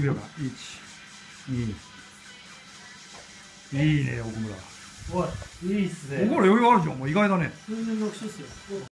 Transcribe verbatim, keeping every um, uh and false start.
いちびょうかん。いち、に。いいね、奥村。 おい、いいっすね。 奥村余裕あるじゃん。もう意外だね。 数年の節っすよ。